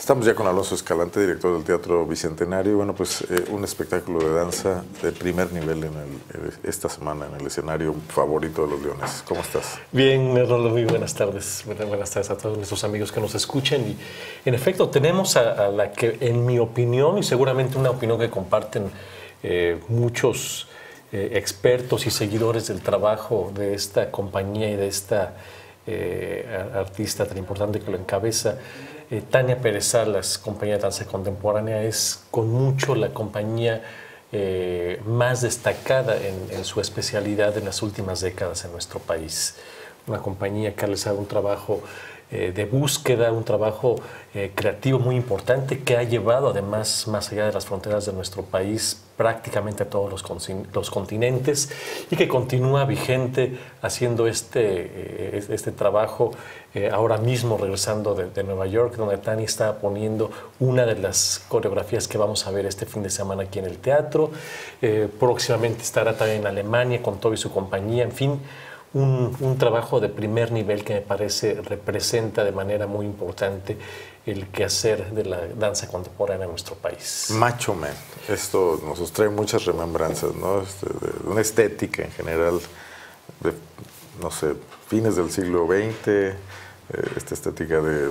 Estamos ya con Alonso Escalante, director del Teatro Bicentenario. Bueno, pues un espectáculo de danza de primer nivel esta semana en el escenario favorito de los leoneses. ¿Cómo estás? Bien, Rolando, muy buenas tardes. Buenas tardes a todos nuestros amigos que nos escuchen. Y en efecto, tenemos a la que, en mi opinión, y seguramente una opinión que comparten muchos expertos y seguidores del trabajo de esta compañía y de esta artista tan importante que lo encabeza, Tania Pérez Salas, compañía de danza contemporánea, es con mucho la compañía más destacada en su especialidad en las últimas décadas en nuestro país. Una compañía que ha realizado un trabajo de búsqueda, un trabajo creativo muy importante que ha llevado además más allá de las fronteras de nuestro país prácticamente a todos los continentes y que continúa vigente haciendo este trabajo ahora mismo regresando de Nueva York, donde Tania está poniendo una de las coreografías que vamos a ver este fin de semana aquí en el teatro. Próximamente estará también en Alemania con Toby y su compañía, en fin. Un trabajo de primer nivel que me parece representa de manera muy importante el quehacer de la danza contemporánea en nuestro país. Macho Man, esto nos trae muchas remembranzas, ¿no? De una estética en general, de, no sé, fines del siglo XX, esta estética de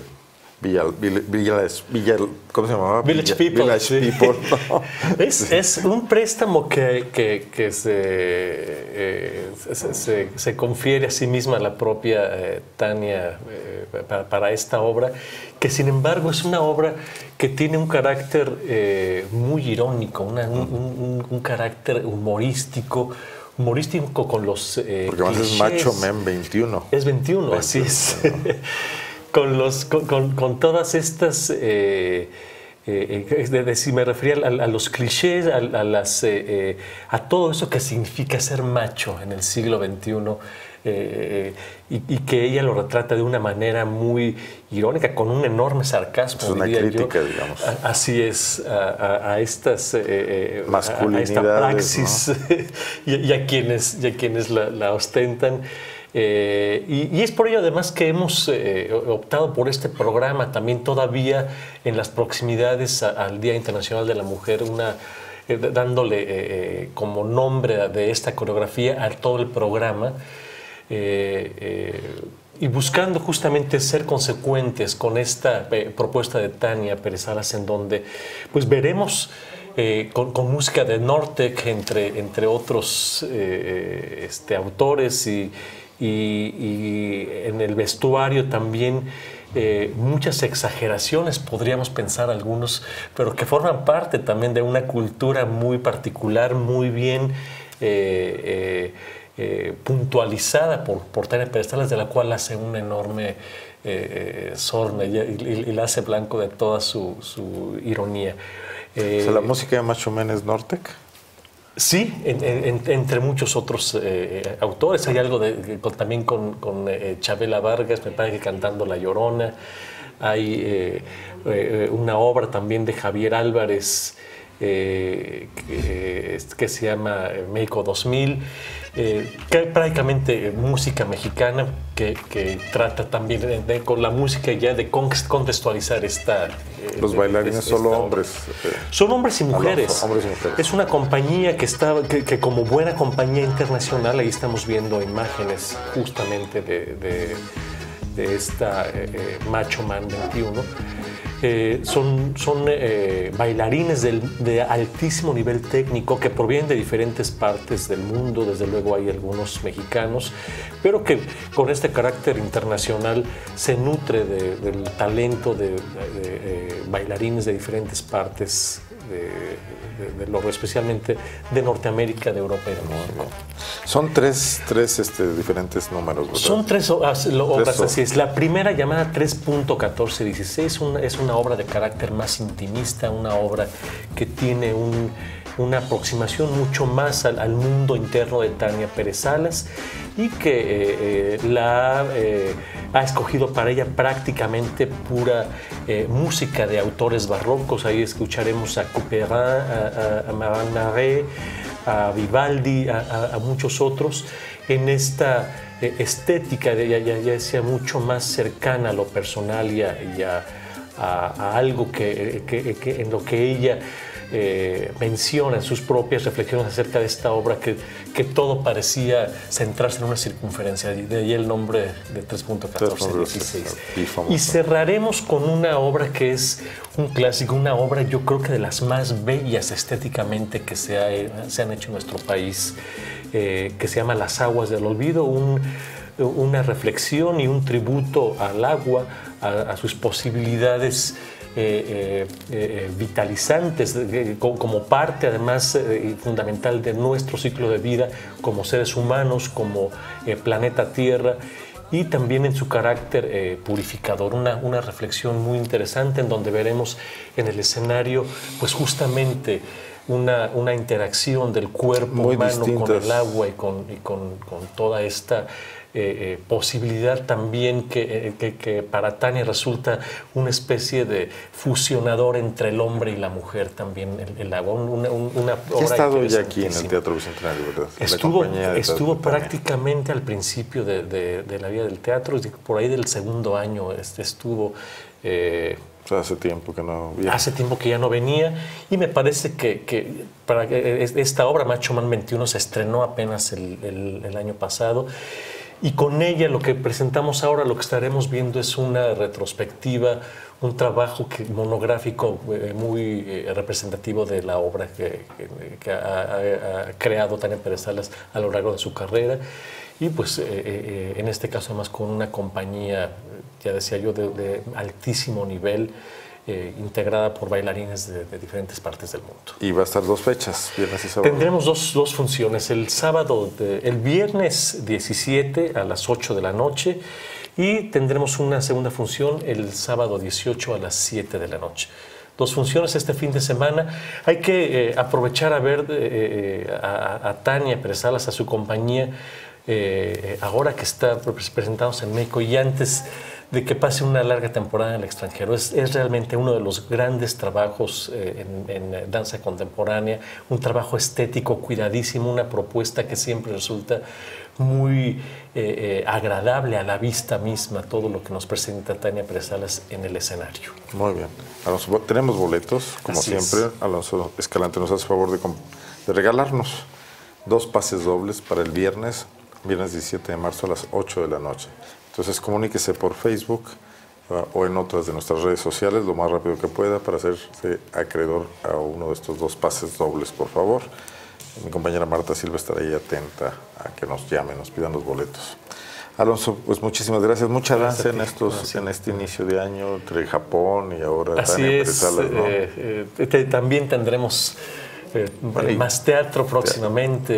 ¿cómo se llamaba? Village People. Village People, ¿no? Es un préstamo que se confiere a sí misma la propia Tania para esta obra, que sin embargo es una obra que tiene un carácter muy irónico, un carácter humorístico con los porque además es Macho Man 21. Es 21, así es. Con todas estas, si me refería a los clichés, a todo eso que significa ser macho en el siglo XXI, y que ella lo retrata de una manera muy irónica, con un enorme sarcasmo. Es una crítica, digamos. Así es, a estas masculinidades, a esta praxis, ¿no? y a quienes la ostentan. Y es por ello además que hemos optado por este programa también todavía en las proximidades al Día Internacional de la Mujer, dándole como nombre de esta coreografía a todo el programa y buscando justamente ser consecuentes con esta propuesta de Tania Pérez Salas, en donde pues veremos con música de Nortek entre otros autores y en el vestuario también muchas exageraciones, podríamos pensar algunos, pero que forman parte también de una cultura muy particular, muy bien puntualizada por Tania Pérez Salas, de la cual hace un enorme sorna y la hace blanco de toda su ironía. O sea, ¿la música de Macho Man es Nortek? Sí, entre muchos otros autores. Hay algo también con Chabela Vargas, me parece que cantando La Llorona. Hay una obra también de Javier Álvarez que se llama México 2000, que prácticamente música mexicana que trata también con la música ya de contextualizar esta... Los bailarines solo hombres. Son hombres y mujeres. Alonso, hombres y mujeres. Es una compañía que como buena compañía internacional, ahí estamos viendo imágenes justamente de esta Macho Man 21. Son bailarines de altísimo nivel técnico que provienen de diferentes partes del mundo. Desde luego hay algunos mexicanos, pero que con este carácter internacional se nutre del talento de bailarines de diferentes partes especialmente de Norteamérica, de Europa y de México. Son tres diferentes números, ¿verdad? Son tres obras, así es. La primera, llamada 3.1416, es una obra de carácter más intimista, una obra que tiene una aproximación mucho más al mundo interno de Tania Pérez Salas y que ha escogido para ella prácticamente pura música de autores barrocos. Ahí escucharemos a Couperin, a Marin Naré, a Vivaldi, a muchos otros, en esta estética ya decía mucho más cercana a lo personal y a a algo que en lo que ella menciona en sus propias reflexiones acerca de esta obra, que todo parecía centrarse en una circunferencia, de ahí el nombre de 3.1416. Y cerraremos con una obra que es un clásico, una obra yo creo que de las más bellas estéticamente que se han hecho en nuestro país, que se llama Las aguas del olvido, una reflexión y un tributo al agua, a sus posibilidades vitalizantes, como parte además fundamental de nuestro ciclo de vida como seres humanos, como planeta Tierra, y también en su carácter purificador, una reflexión muy interesante en donde veremos en el escenario pues justamente una interacción del cuerpo muy humano con el agua y con toda esta posibilidad también que para Tania resulta una especie de fusionador entre el hombre y la mujer también, el agua. Una obra he estado ya aquí en el Teatro Bicentenario, ¿verdad? Estuvo prácticamente al principio de la vida del teatro, por ahí del segundo año estuvo. Hace tiempo que no venía. Hace tiempo que ya no venía, y me parece que esta obra, Macho Man 21, se estrenó apenas el año pasado. Y con ella lo que presentamos ahora, lo que estaremos viendo es una retrospectiva, un trabajo monográfico muy representativo de la obra que ha creado Tania Pérez Salas a lo largo de su carrera. Y pues en este caso además con una compañía, ya decía yo, de altísimo nivel, integrada por bailarines de diferentes partes del mundo. Y va a estar 2 fechas, viernes y sábado. Tendremos dos funciones, el viernes 17 a las 8 de la noche, y tendremos una segunda función el sábado 18 a las 7 de la noche. 2 funciones este fin de semana. Hay que aprovechar a ver a Tania Pérez Salas, a su compañía, ahora que está presentándose en México y antes de que pase una larga temporada en el extranjero. Es realmente uno de los grandes trabajos en danza contemporánea, un trabajo estético cuidadísimo, una propuesta que siempre resulta muy agradable a la vista misma, todo lo que nos presenta Tania Pérez Salas en el escenario. Muy bien. Alonso, tenemos boletos, como Así siempre. Es. Alonso Escalante nos hace favor de regalarnos 2 pases dobles para el viernes 17 de marzo a las 8 de la noche. Entonces comuníquese por Facebook o en otras de nuestras redes sociales lo más rápido que pueda para hacerse acreedor a uno de estos 2 pases dobles, por favor. Mi compañera Marta Silva estará ahí atenta a que nos llamen, nos pidan los boletos. Alonso, pues muchísimas gracias. Mucha danza en este inicio de año entre Japón y ahora Tania Pérez Salas, ¿no? También tendremos más teatro próximamente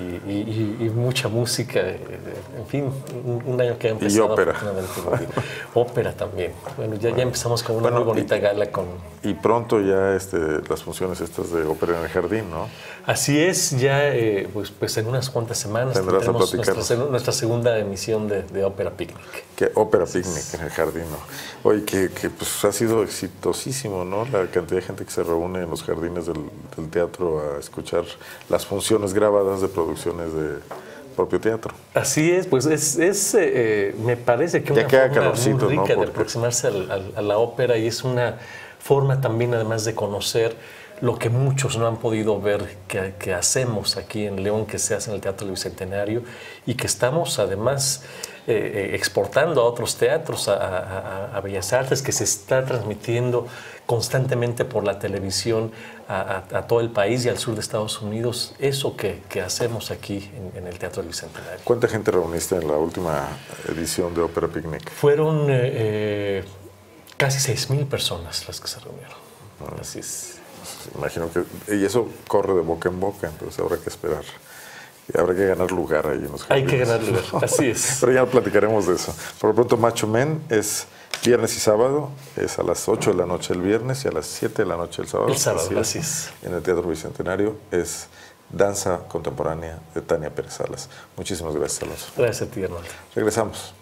y mucha música, en fin, un año que ha empezado. Y ópera. Ópera también. Bueno, ya empezamos con una muy bonita gala. Y pronto ya las funciones estas de ópera en el jardín, ¿no? Así es, ya pues en unas cuantas semanas tendremos nuestra segunda emisión de Ópera Picnic. Que Ópera Picnic en el jardín, ¿no? Oye, que pues ha sido exitosísimo, ¿no? La cantidad de gente que se reúne en los jardines del teatro a escuchar las funciones grabadas de producciones de propio teatro. Así es, pues me parece que una forma muy rica de aproximarse a la ópera, y es una forma también además de conocer lo que muchos no han podido ver que hacemos aquí en León, que se hace en el Teatro del Bicentenario, y que estamos además exportando a otros teatros, a Bellas Artes, que se está transmitiendo constantemente por la televisión a todo el país y al sur de Estados Unidos, eso que hacemos aquí en el Teatro del Bicentenario. ¿Cuánta gente reuniste en la última edición de Ópera Picnic? Fueron casi 6,000 personas las que se reunieron. Así es. Imagino que... Y eso corre de boca en boca, entonces habrá que esperar. Y habrá que ganar lugar ahí en los jardines. Hay que ganar lugar, así es. Pero ya platicaremos de eso. Por lo pronto, Macho Man es viernes y sábado, es a las 8 de la noche el viernes y a las 7 de la noche el sábado. El sábado, así es. En el Teatro Bicentenario es danza contemporánea de Tania Pérez Salas. Muchísimas gracias, Alonso. Gracias a ti, Arnoldo. Regresamos.